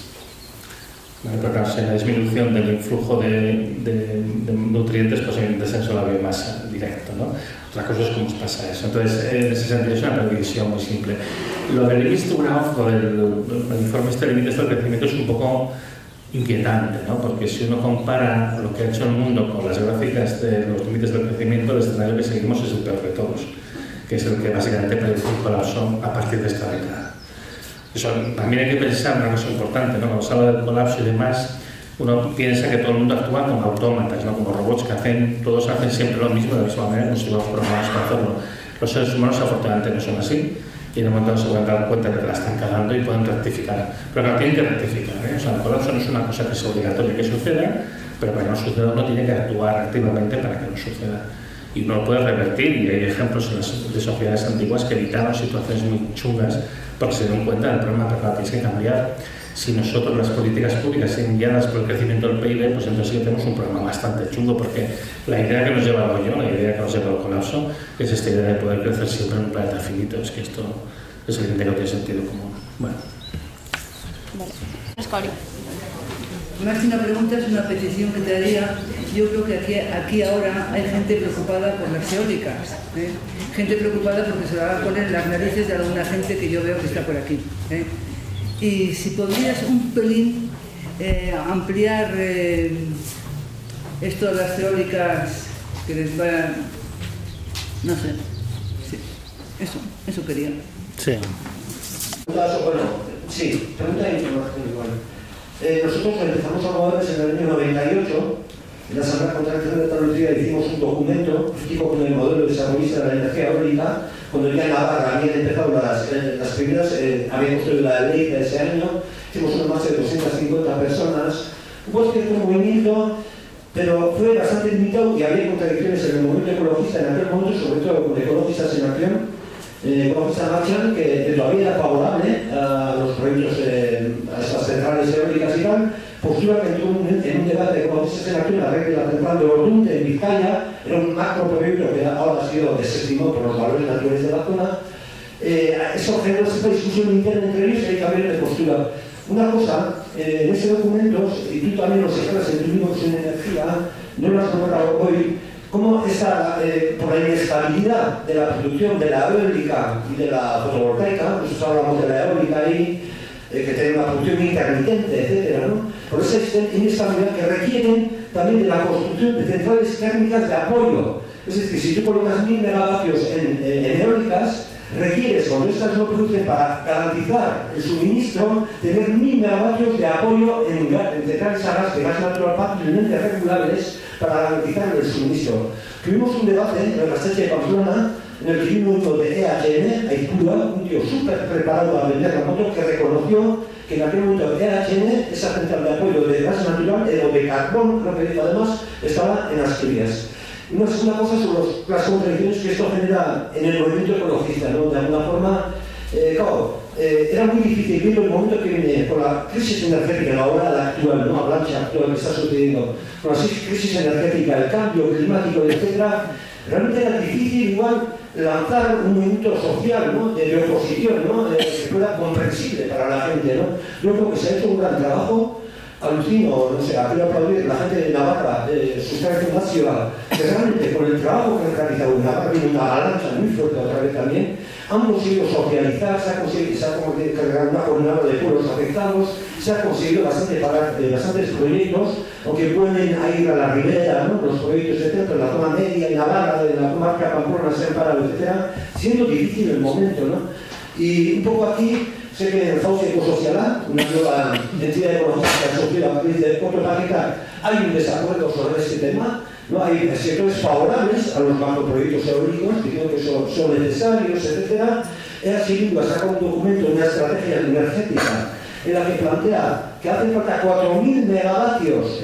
En la disminución del influjo de nutrientes, pues hay un descenso de la biomasa directo, ¿no? Otra cosa es cómo pasa eso. Entonces, en ese sentido es una previsión muy simple. Lo del Limits to Growth, el informe este de límites del crecimiento es un poco inquietante, ¿no? Porque si uno compara lo que ha hecho el mundo con las gráficas de los límites del crecimiento, el escenario que seguimos es el peor de todos, que es el que básicamente predice un colapso a partir de esta década. Eso, también hay que pensar una cosa importante, ¿no? Cuando se habla del colapso y demás, uno piensa que todo el mundo actúa como autómatas, ¿no? Como robots que todos hacen siempre lo mismo de la misma manera, como si fuéramos programados para hacerlo. Los seres humanos afortunadamente no son así y en un momento se pueden dar cuenta de que la están cagando y pueden rectificar. Pero claro, tienen que rectificar, ¿eh? O sea, el colapso no es una cosa que es obligatoria que suceda, pero para que no suceda uno tiene que actuar activamente para que no suceda. Y uno lo puede revertir, y hay ejemplos en las sociedades antiguas que evitaron situaciones muy chungas porque se dieron cuenta del problema, pero tienes que cambiar. Si nosotros las políticas públicas son guiadas por el crecimiento del PIB, pues entonces sí que tenemos un problema bastante chungo, porque la idea que nos lleva al hoyo, la idea que nos lleva al colapso, es esta idea de poder crecer siempre en un planeta finito. Es que esto es evidente que no tiene sentido común. Bueno. Vale. Escori. Más que una pregunta, es una petición que te haría. Yo creo que aquí ahora hay gente preocupada por las eólicas, ¿eh? Gente preocupada porque se va a poner en las narices de alguna gente que yo veo que está por aquí, ¿eh? Y si podrías un pelín ampliar esto de las eólicas que les van, no sé, sí, eso quería. Sí. Bueno, sí, pregunta de información igual. Nosotros empezamos a movernos en el año 98, en la Asamblea contra el Cambio de Tecnología hicimos un documento crítico con el modelo desarrollista de la energía eólica, cuando ya en Navarra habían empezado las primeras, habíamos construido la ley de ese año, hicimos una más de 250 personas, hubo cierto movimiento, pero fue bastante limitado y había contradicciones en el movimiento ecologista en aquel momento, sobre todo con ecologistas en acción, ecologistas marchan, que todavía era favorable a los proyectos, a estas centrales eólicas y tal, postura que entró en un debate de ecologistas en acción, la red de la central de Ordunte en Vizcaya, era un macro proyecto que ahora ha sido desestimado por los valores naturales de la zona. Eso generó esta discusión interna entre ellos y hay cambios de postura. Una cosa, en ese documento, y tú también lo señalas en tu libro en energía, no lo has nombrado hoy, cómo está, por la inestabilidad de la producción de la eólica y de la fotovoltaica, nosotros hablamos de la eólica ahí, que tiene una producción intermitente, etcétera, ¿no? Por esa inestabilidad que requieren también de la construcción de centrales térmicas de apoyo. Es decir, si tú colocas 1000 megavatios en eólicas, requieres, cuando estas no producen para garantizar el suministro, tener 1000 megavatios de apoyo en centrales a gas de gas natural fácilmente regulables para garantizar el suministro. Tuvimos un debate en la Sede de Pamplona en el que vino uno de EHN, Aitura, un tío súper preparado a vender la moto, que reconoció que en aquel momento EHN, esa central de apoyo de gas natural o de carbón, creo que dijo además, estaba en Asturias. Una segunda cosa sobre las contradicciones que esto genera en el movimiento ecologista, ¿no? De alguna forma, claro, era muy difícil viendo el momento que viene con la crisis energética, la hora actual, ¿no? Avalancha actual que está sucediendo, con la crisis energética, el cambio climático, etc. Realmente era difícil igual lanzar un movimiento social, ¿no? De oposición, ¿no? Que fuera comprensible para la gente, ¿no? Yo creo que se ha hecho un gran trabajo. Alucino, no sé, quiero aplaudir a la gente de Navarra, su trayectoria nacional, que realmente con el trabajo que han realizado en Navarra viene una avalancha muy fuerte otra vez también, han conseguido socializar, se ha conseguido crear una jornada de pueblos afectados, se ha conseguido bastantes proyectos, aunque pueden ir a la ribera, ¿no? Los proyectos, etc., en la zona media, en Navarra, en la comarca Pamplona, se han parado, etc., siendo difícil el momento, ¿no? Y un poco aquí, sé que en Fauce Ecosocialá, una nueva entidad ecológica que ha surgido a partir de Puerto Paquetá, hay un desacuerdo sobre este tema, ¿no? Hay sectores favorables a los macroproyectos eólicos, diciendo que son necesarios, etc. EH Bildu ha sacado un documento, una estrategia energética, en la que plantea que hacen falta 4.000 megavatios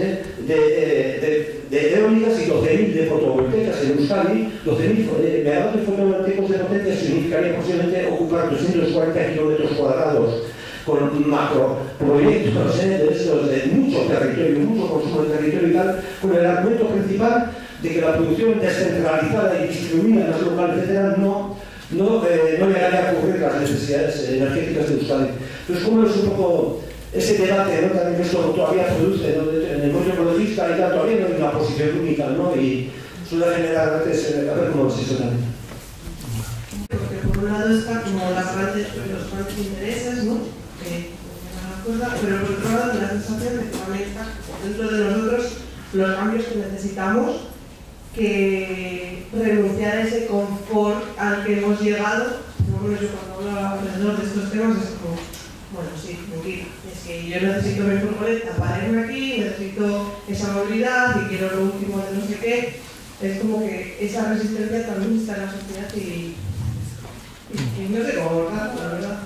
de eólicas y 12.000 de fotovoltaicas en Euskadi. 12.000 megavatios fotovoltaicos de potencia significaría posiblemente ocupar 240 kilómetros cuadrados con macroproyectos de estos, de mucho territorio, mucho consumo de territorio y tal, con el argumento principal de que la producción descentralizada y distribuida en las locales, etc., no llegaría a cubrir las necesidades energéticas de Euskadi. Entonces, ¿cómo es un poco ese debate, ¿no? También que esto todavía produce, ¿no? En el mundo ecologista y tal, todavía no hay una posición única, ¿no? Y suele generar antes, a ver cómo es eso también. Porque por un lado está como los grandes intereses, ¿no? Pero por otro lado la sensación de que también está dentro de nosotros los cambios que necesitamos, que renunciar a ese confort al que hemos llegado. Bueno, yo cuando hablo alrededor de estos temas es como, bueno, sí, tranquila, es que yo necesito mi furgoneta para irme aquí, necesito esa movilidad y quiero lo último de no sé qué. Es como que esa resistencia también está en la sociedad y no sé cómo abordar, la verdad.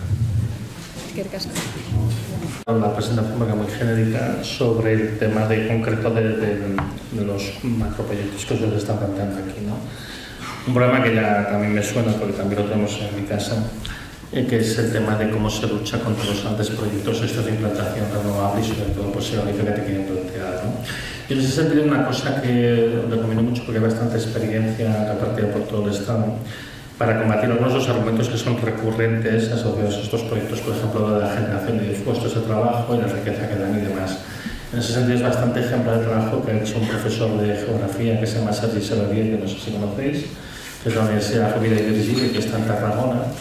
La presentación va muy genérica sobre el tema concreto de los macroproyectos que ustedes están planteando aquí, ¿no? Un problema que ya también me suena porque también lo tenemos en mi casa, que es el tema de cómo se lucha contra los grandes proyectos estos de implantación renovable y sobre todo pues, el que te quieren plantear, ¿no? Y en ese sentido una cosa que recomiendo mucho porque hay bastante experiencia repartida por todo el Estado para combatir algunos de los argumentos que son recurrentes asociados a estos proyectos, por ejemplo, la generación de puestos de trabajo y la riqueza que dan y demás. En ese sentido es bastante ejemplar el trabajo que ha hecho un profesor de geografía que se llama Sergi Saladier, que no sé si conocéis, que es de la Universidad Rovira i Virgili, que está en Tarragona,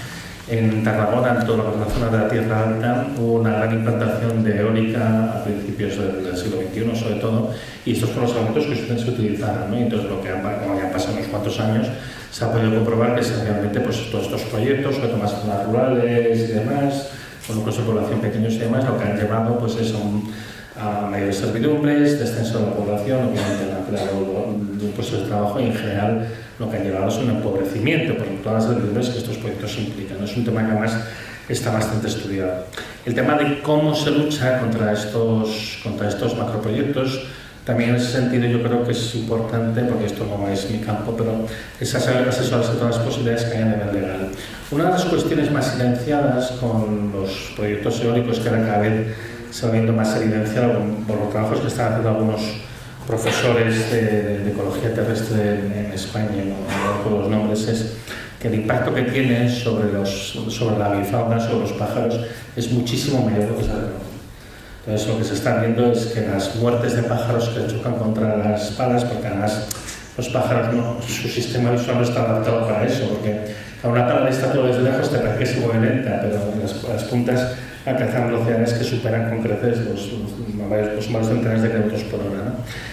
En Tarragona, en toda la zona de la Tierra Alta, hubo una gran implantación de eólica a principios del siglo XXI, sobre todo, y estos fueron los elementos que se utilizaron, ¿no? Y entonces, lo que como ya pasado unos cuantos años, se ha podido comprobar que realmente pues, todos estos proyectos, sobre todo más zonas rurales y demás, con núcleos de población pequeños y demás, lo que han llevado pues, es a mayores servidumbres, descenso de la población, obviamente han creado puestos de trabajo y en general lo que han llevado es un empobrecimiento por todas las servidumbres que estos proyectos implican. Es un tema que además está bastante estudiado. El tema de cómo se lucha contra estos macroproyectos, también en ese sentido yo creo que es importante, porque esto no es mi campo, pero es asesorarse de todas las posibilidades que hay a nivel legal. Una de las cuestiones más silenciadas con los proyectos eólicos, que ahora cada vez se va viendo más evidenciado por los trabajos que están haciendo algunos profesores de ecología terrestre en España, no recuerdo los nombres, es que el impacto que tiene sobre la avifauna, sobre los pájaros, es muchísimo mayor de lo que se reconoce. Entonces, lo que se está viendo es que las muertes de pájaros que chocan contra las palas, porque además los pájaros, su sistema visual no está adaptado para eso, porque a una pala está todo desde lejos, te parece que se mueve lenta, pero las puntas alcanzan velocidades que superan con creces los más centenares de kilómetros por hora, ¿no?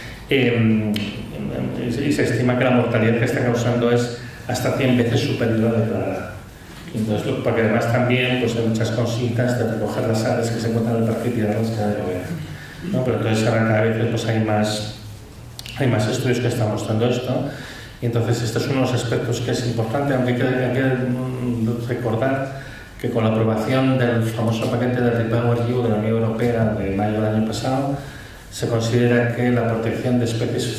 Y se estima que la mortalidad que está causando es hasta 100 veces superior a la declarada. Entonces, porque además también pues, hay muchas consignas de recoger las aves que se encuentran en el parque y tirarlas cada vez, ¿no? Pero entonces ahora cada vez pues, hay más estudios que están mostrando esto. Y entonces este es uno de los aspectos que es importante, aunque hay que recordar que con la aprobación del famoso paquete de REPowerEU de la Unión Europea de mayo del año pasado, se considera que la protección de especies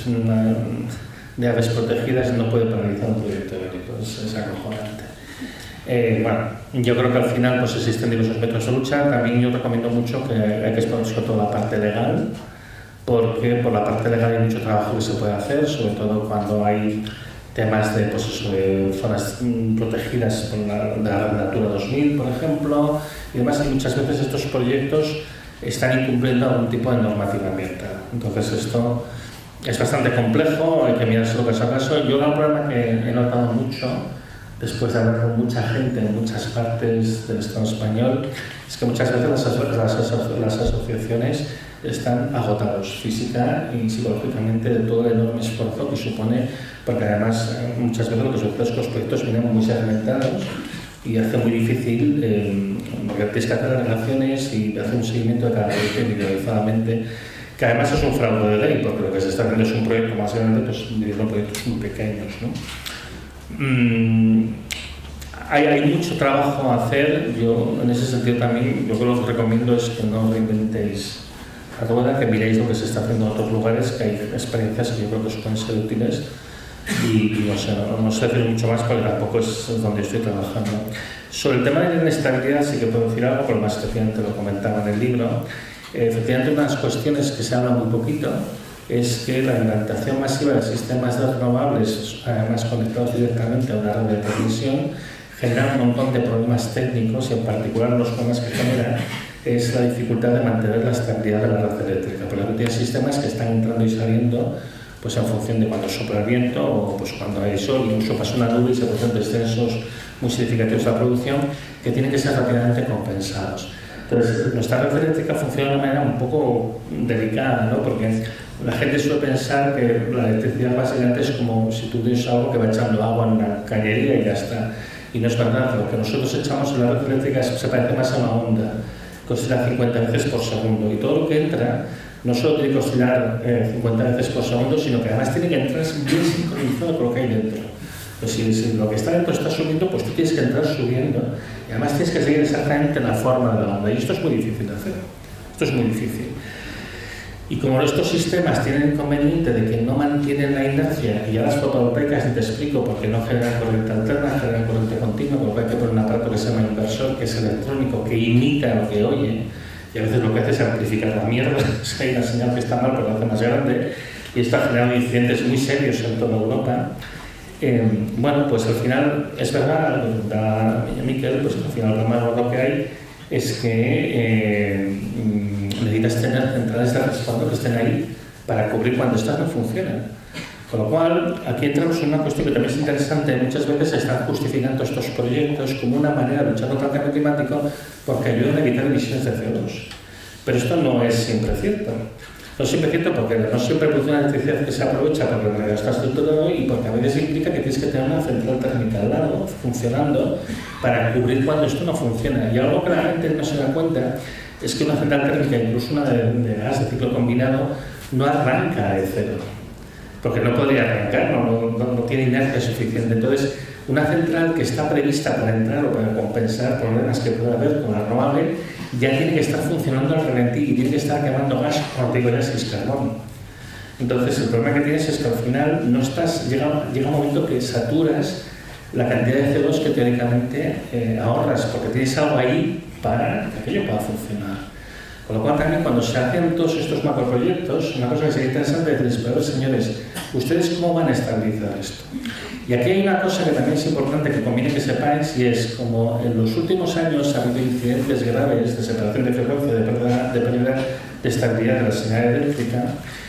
de aves protegidas no puede paralizar un proyecto eólico. Es acojonante. Bueno, yo creo que al final pues, existen diversos métodos de lucha. También yo recomiendo mucho que hay que explorar sobre todo la parte legal, porque por la parte legal hay mucho trabajo que se puede hacer, sobre todo cuando hay temas de, pues eso, de zonas protegidas de la Natura 2000, por ejemplo, y además muchas veces estos proyectos están incumpliendo algún tipo de normativa ambiental. Entonces esto es bastante complejo, hay que mirárselo caso a caso. Yo un problema que he notado mucho, después de hablar con mucha gente en muchas partes del Estado español, es que muchas veces las asociaciones están agotados física y psicológicamente de todo el enorme esfuerzo que supone, porque además muchas veces lo que sucede es que los proyectos vienen muy segmentados y hace muy difícil, porque tienes que hacer las relaciones y hacer un seguimiento de cada proyecto individualizadamente, que además es un fraude de ley, porque lo que se está haciendo es un proyecto más grande, pues dividiendo proyectos muy pequeños, ¿no? Hay mucho trabajo a hacer. Yo en ese sentido también, yo lo que os recomiendo es que no reinventéis la rueda, que miréis lo que se está haciendo en otros lugares, que hay experiencias que yo creo que os pueden ser útiles y no sé decir mucho más porque tampoco es donde estoy trabajando. Sobre el tema de la inestabilidad sí que puedo decir algo, pero más recientemente lo comentaba en el libro. Efectivamente, una de las cuestiones que se habla muy poquito es que la implantación masiva de sistemas de renovables, además conectados directamente a una red de transmisión, genera un montón de problemas técnicos y en particular los problemas que genera es la dificultad de mantener la estabilidad de la red eléctrica. Por ejemplo, tienes sistemas que están entrando y saliendo pues, en función de cuando sopla el viento o pues, cuando hay sol, incluso pasa una nube y se producen descensos muy significativos de la producción que tienen que ser rápidamente compensados. Entonces, nuestra red eléctrica funciona de una manera un poco delicada, ¿no? Porque la gente suele pensar que la electricidad básicamente es como si tú tienes algo que va echando agua en una cañería y ya está. Y no es verdad, lo que nosotros echamos en la red eléctrica se parece más a una onda, que oscila 50 veces por segundo. Y todo lo que entra no solo tiene que oscilar 50 veces por segundo, sino que además tiene que entrar bien sincronizado con lo que hay dentro. Pues si lo que está dentro está subiendo, pues tú tienes que entrar subiendo. Y además tienes que seguir exactamente la forma de la onda. Y esto es muy difícil de hacer. Esto es muy difícil. Y como estos sistemas tienen el inconveniente de que no mantienen la inercia, y ya las fotovoltaicas, ni te explico, porque no generan corriente alterna, generan corriente continua, porque hay que poner un aparato que se llama inversor, que es electrónico, que imita lo que oye, y a veces lo que hace es amplificar la mierda, hay una señal que está mal, pero la hace más grande, y esto ha generado incidentes muy serios en toda Europa. Bueno, pues al final, es verdad, da Miquel, pues al final lo más gordo que hay es que necesitas tener centrales de respaldo que estén ahí para cubrir cuando estas no funcionan. Con lo cual, aquí entramos en una cuestión que también es interesante. Muchas veces se están justificando estos proyectos como una manera de luchar contra el cambio climático porque ayudan a evitar emisiones de CO2. Pero esto no es siempre cierto. No es siempre cierto porque no siempre produce una electricidad que se aprovecha porque el mercado está estructurado y porque a veces implica que tienes que tener una central térmica al lado funcionando para cubrir cuando esto no funciona. Y algo que la gente no se da cuenta es que una central térmica, incluso una de gas de ciclo combinado, no arranca de cero. Porque no podría arrancar, no tiene inercia suficiente. Entonces, una central que está prevista para entrar o para compensar problemas que pueda haber con la renovable, ya tiene que estar funcionando al ralentí y tiene que estar quemando gas, partículas y carbón. Entonces, el problema que tienes es que al final no estás, llega un momento que saturas la cantidad de CO2 que teóricamente ahorras, porque tienes algo ahí para que aquello pueda funcionar. Con lo cual también cuando se hacen todos estos macroproyectos, una cosa que sería interesante es decir, pero señores, ¿ustedes cómo van a estabilizar esto? Y aquí hay una cosa que también es importante que conviene que sepáis, y es como en los últimos años ha habido incidentes graves de separación de frecuencia, de pérdida de estabilidad de la señal eléctrica,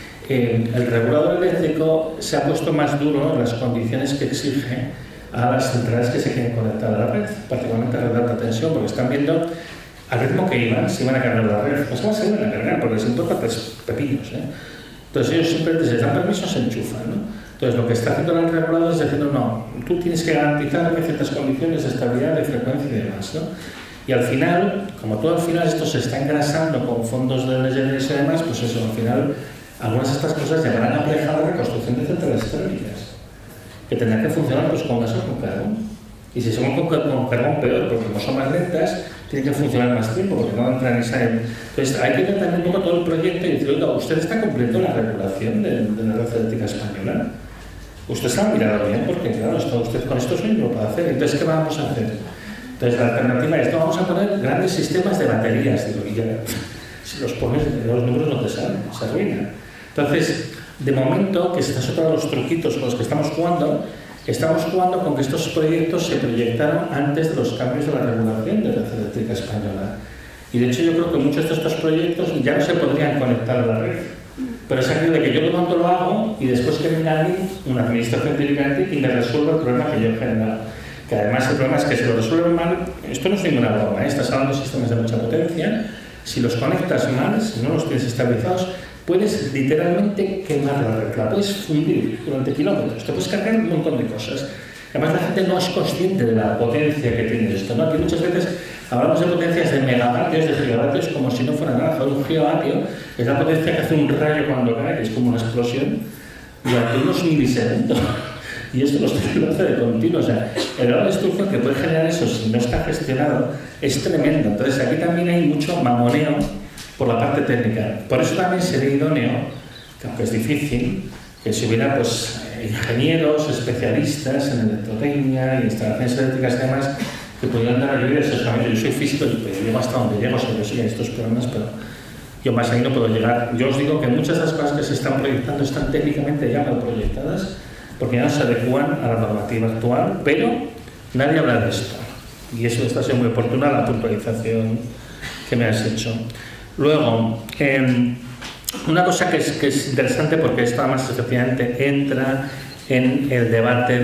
el regulador eléctrico se ha puesto más duro en las condiciones que exige a las centrales que se quieren conectar a la red, particularmente a la red de alta tensión, porque están viendo al ritmo que iban, si iban a cargar la red, pues se iban a cargar, porque les importa tres pepillos. Entonces ellos simplemente si les dan permiso se enchufan, ¿no? Entonces lo que está haciendo el regulador es diciendo, no, tú tienes que garantizarme ciertas condiciones de estabilidad, de frecuencia y demás, ¿no? Y al final, como todo al final esto se está engrasando con fondos de LGDS y demás, pues eso, al final, algunas de estas cosas llevarán a aparejar la reconstrucción de centrales térmicas, que tendrán que funcionar pues con gas o con carbón. Y si son con carbón peor, porque como son más lentas, tienen que funcionar más tiempo, porque no entran en esa... Entonces hay que ver también un poco todo el proyecto y decir, oiga, ¿usted está cumpliendo la regulación de la red eléctrica española? Usted se ha mirado bien, porque claro, usted con esto no lo puede hacer. Entonces, ¿qué vamos a hacer? Entonces, la alternativa es, no, vamos a poner grandes sistemas de baterías. Digo, y ya, si los pones, los números no te salen, se arruinan. Entonces, de momento, que este es otro de los truquitos con los que estamos jugando con que estos proyectos se proyectaron antes de los cambios de la regulación de la red eléctrica española. Y de hecho, yo creo que muchos de estos proyectos ya no se podrían conectar a la red. Pero es aquello de que yo de pronto lo hago y después que venga alguien, una administración científica, y me resuelva el problema que yo he generado. Que además el problema es que si lo resuelven mal, esto no es ninguna broma, estás hablando de sistemas de mucha potencia, si los conectas mal, si no los tienes estabilizados, puedes literalmente quemar la red, la puedes fundir durante kilómetros, te puedes cargar un montón de cosas. Además la gente no es consciente de la potencia que tiene esto, ¿no? Aquí muchas veces hablamos de potencias de megavatios, de gigavatios, como si no fuera nada. Un gigavatio es la potencia que hace un rayo cuando cae, que es como una explosión, durante unos milisegundos. Y esto lo hace de continuo. O sea, el grado de destrucción que puede generar eso si no está gestionado es tremendo. Entonces aquí también hay mucho mamoneo por la parte técnica. Por eso también sería idóneo, que aunque es difícil, que si hubiera pues, ingenieros, especialistas en electrotecnia y instalaciones eléctricas y demás, que pudieran dar ayuda a esos caminos. Yo soy físico y llego hasta donde llego, o sea, yo sí hay estos problemas, pero yo más ahí no puedo llegar. Yo os digo que muchas de las cosas que se están proyectando están técnicamente ya mal proyectadas, porque ya no se adecúan a la normativa actual, pero nadie habla de esto. Y eso está siendo muy oportuna la puntualización que me has hecho. Luego, una cosa que es interesante, porque esto además efectivamente entra en el debate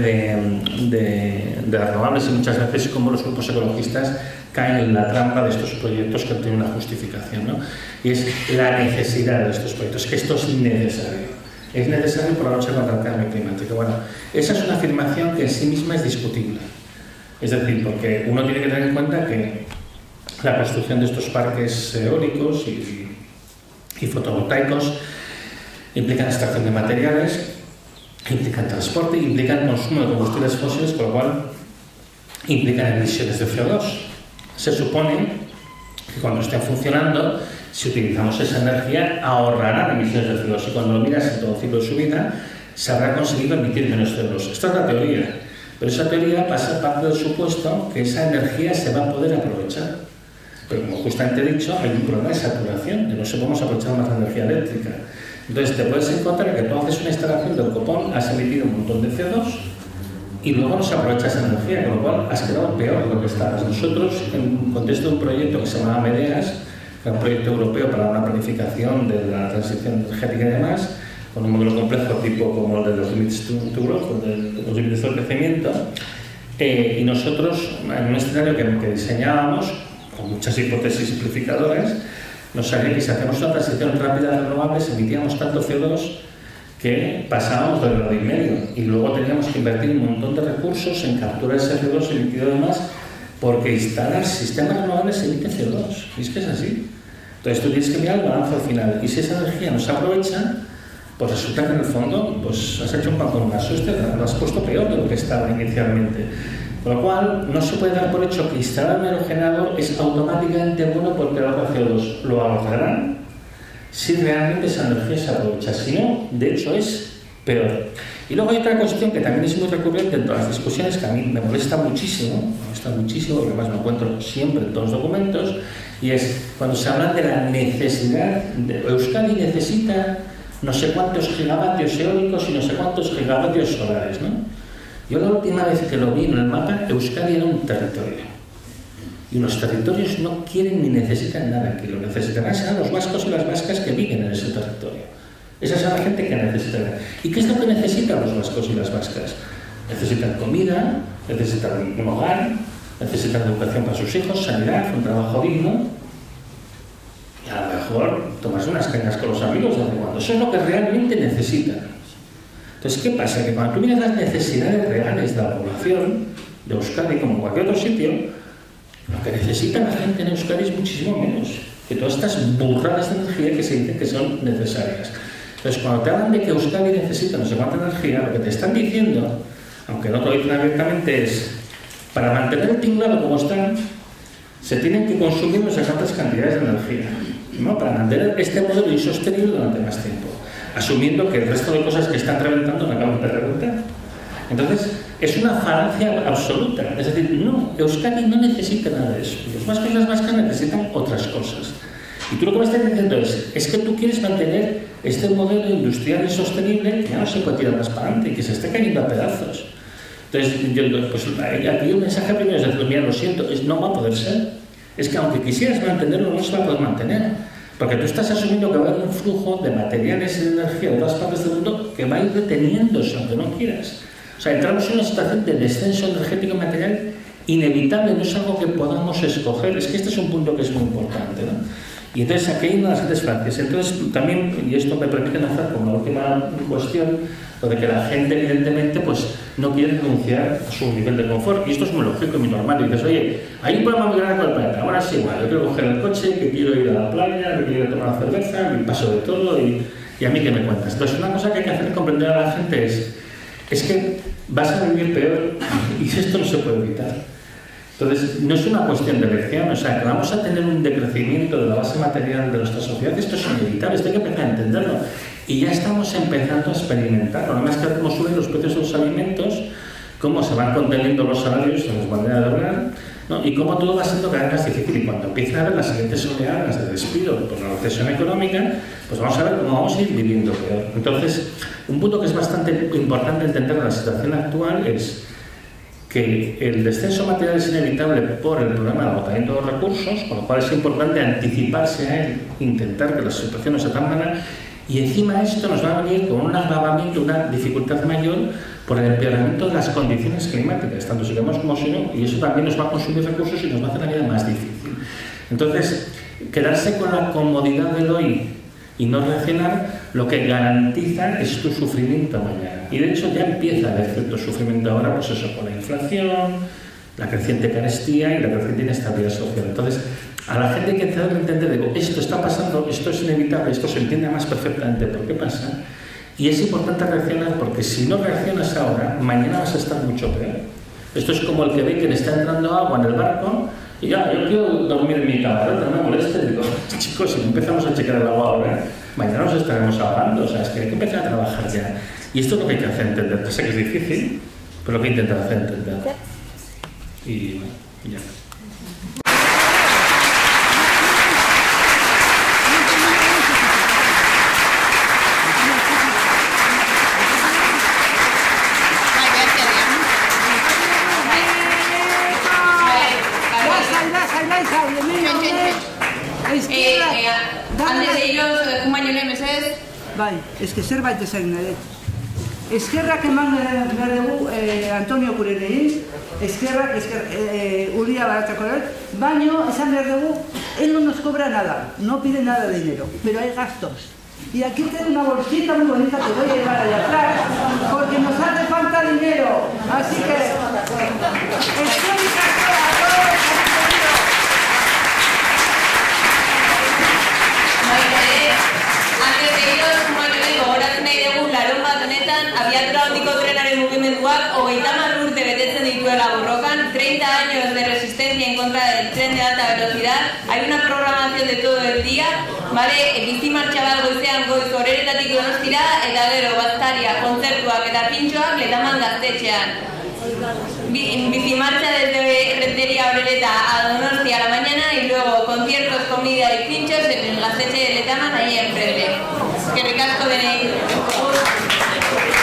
de las renovables y muchas veces como los grupos ecologistas caen en la trampa de estos proyectos que tienen una justificación, ¿no? Y es la necesidad de estos proyectos, que esto es necesario. Es necesario por la lucha contra el cambio climático. Bueno, esa es una afirmación que en sí misma es discutible. Es decir, porque uno tiene que tener en cuenta que la construcción de estos parques eólicos y fotovoltaicos implican extracción de materiales, implican transporte, implican consumo de combustibles fósiles, con lo cual implican emisiones de CO2. Se supone que cuando estén funcionando, si utilizamos esa energía, ahorrarán emisiones de CO2 y cuando lo miras en todo ciclo de su vida, se habrá conseguido emitir menos CO2. Esta es la teoría, pero esa teoría pasa parte del supuesto que esa energía se va a poder aprovechar. Pero como justamente he dicho, hay un problema de saturación, de no se podemos aprovechar más la energía eléctrica. Entonces te puedes encontrar que tú haces una instalación del copón, has emitido un montón de CO2 y luego no se aprovecha esa energía, con lo cual has quedado peor de lo que estabas. Nosotros, en un contexto de un proyecto que se llama MEDEAS, que es un proyecto europeo para una planificación de la transición energética y demás, con un modelo complejo tipo como el de los límites to growth, de los límites del crecimiento, y nosotros en un escenario que diseñábamos con muchas hipótesis simplificadoras, nos salía que si hacemos una transición rápida de renovables emitíamos tanto CO2 que pasábamos del grado y medio, y luego teníamos que invertir un montón de recursos en capturar ese CO2 emitido además, porque instalar sistemas renovables emite CO2, y es que es así. Entonces tú tienes que mirar el balance al final, y si esa energía no se aprovecha, pues resulta que en el fondo pues has hecho un pan con un vaso, lo has puesto peor de lo que estaba inicialmente. Con lo cual, no se puede dar por hecho que instalar un aerogenerador es automáticamente bueno porque ahorra CO2. Lo ahorrarán si realmente esa energía se aprovecha. Si no, de hecho, es peor. Y luego hay otra cuestión que también es muy recurrente en todas las discusiones, que a mí me molesta muchísimo, porque además me encuentro siempre en todos los documentos, y es cuando se habla de la necesidad, Euskadi necesita no sé cuántos gigavatios eólicos y no sé cuántos gigavatios solares, ¿no? Yo la última vez que lo vi en el mapa, Euskadi era un territorio. Y los territorios no quieren ni necesitan nada, que lo necesitarán serán los vascos y las vascas que viven en ese territorio. Esa es la gente que necesitará. ¿Y qué es lo que necesitan los vascos y las vascas? Necesitan comida, necesitan un hogar, necesitan educación para sus hijos, sanidad, un trabajo digno. Y a lo mejor tomarse unas cañas con los amigos de vez en cuando. Eso es lo que realmente necesitan. Entonces, ¿qué pasa? Que cuando tú miras las necesidades reales de la población de Euskadi, como en cualquier otro sitio, lo que necesita la gente en Euskadi es muchísimo menos que todas estas burradas de energía que se dicen que son necesarias. Entonces, cuando te hablan de que Euskadi necesita no sé cuánta energía, lo que te están diciendo, aunque no te lo dicen abiertamente, es para mantener el tinglado como están, se tienen que consumir no sé cuántas cantidades de energía, ¿no? Para mantener este modelo insostenible durante más tiempo, asumiendo que el resto de cosas que están reventando no acaban de reventar. Entonces, es una falacia absoluta. Es decir, no, Euskadi no necesita nada de eso. Los vascos y las vascas necesitan otras cosas. Y tú lo que me estás diciendo es que tú quieres mantener este modelo industrial y sostenible que ya no se puede tirar más para adelante y que se esté cayendo a pedazos. Entonces, pues, aquí un mensaje primero es decir, mira, lo siento, no va a poder ser. Es que aunque quisieras mantenerlo, no se va a poder mantener. Porque tú estás asumiendo que va a haber un flujo de materiales y de energía de todas partes del mundo que va a ir deteniéndose, aunque no quieras. O sea, entramos en una situación de descenso energético material inevitable, no es algo que podamos escoger. Es que este es un punto que es muy importante, ¿no? Y entonces aquí hay una de las grandes falacias. Entonces también, y esto me permite hacer como la última cuestión, lo de que la gente evidentemente pues no quiere renunciar a su nivel de confort. Y esto es muy lógico y muy normal. Y dices, oye, hay un problema muy grande con el planeta. Ahora sí, igual, yo quiero coger el coche, que quiero ir a la playa, que quiero tomar una cerveza, me paso de todo y a mí qué me cuentas. Entonces una cosa que hay que hacer comprender a la gente es que vas a vivir peor y esto no se puede evitar. Entonces, no es una cuestión de elección, o sea, que vamos a tener un decrecimiento de la base material de nuestra sociedad, esto es inevitable, esto hay que empezar a entenderlo. Y ya estamos empezando a experimentarlo, además que cómo suben los precios de los alimentos, cómo se van conteniendo los salarios en las maneras de hablar, ¿no? Y cómo todo va siendo cada vez más difícil. Y cuando empiecen a ver las siguientes oleadas de despido por la recesión económica, pues vamos a ver cómo vamos a ir viviendo peor. Entonces, un punto que es bastante importante entender en la situación actual es que el descenso material es inevitable por el problema del agotamiento de los recursos, con lo cual es importante anticiparse a él, intentar que la situación no sea tan mala, y encima esto nos va a venir con un agravamiento, una dificultad mayor por el empeoramiento de las condiciones climáticas, tanto si queremos como si no, y eso también nos va a consumir recursos y nos va a hacer la vida más difícil. Entonces, quedarse con la comodidad del hoy y no reaccionar, lo que garantiza es tu sufrimiento mañana. Y de hecho ya empieza a haber cierto sufrimiento ahora, pues eso, con la inflación, la creciente carestía y la creciente inestabilidad social. Entonces, a la gente hay que tratar de entender, digo, esto está pasando, esto es inevitable, esto se entiende más perfectamente por qué pasa, y es importante reaccionar porque si no reaccionas ahora, mañana vas a estar mucho peor. Esto es como el que ve que le está entrando agua en el barco y ya, yo quiero dormir en mi camarote, no me moleste, digo, chicos, si no empezamos a checar el agua ahora, mañana nos estaremos ahogando, o sea, es que hay que empezar a trabajar ya. Y esto es lo que hay que hacer entender. Sé que es difícil, pero lo que hay que intentar hacer entender. Y ya. Antes de ellos, compañero meses, Bai, eske zerbait ezain nire. Eskerrak eman behar dugu Antonio Kurenei, eskerrak, Uria Baratako, baino esan behar dugu, él no nos cobra nada, no pide nada de dinero, pero hay gastos. Y aquí tengo una bolsita muy bonita que voy a llevar allá atrás, porque nos hace falta dinero. Así que, antes de iros, como yo digo, goratzen nahi dugu larun bat honetan, abiadura handiko trenaren mugimenduak 30 urte betetzen dituela borrokan, 30 años de resistencia en contra del tren de alta velocidad, hay una programación de todo el día, ¿vale? Bizi martxa bat goizean goiz horretatik Donostira, eta gero bazkaria, kontzertuak eta pintxoak Letaman gaztetxean. Bici marcha desde Rentería Orereta a Donostia a la mañana y luego conciertos, comida y pinchos en el gaztetxe de Letaman ahí enfrente. Que ricasco de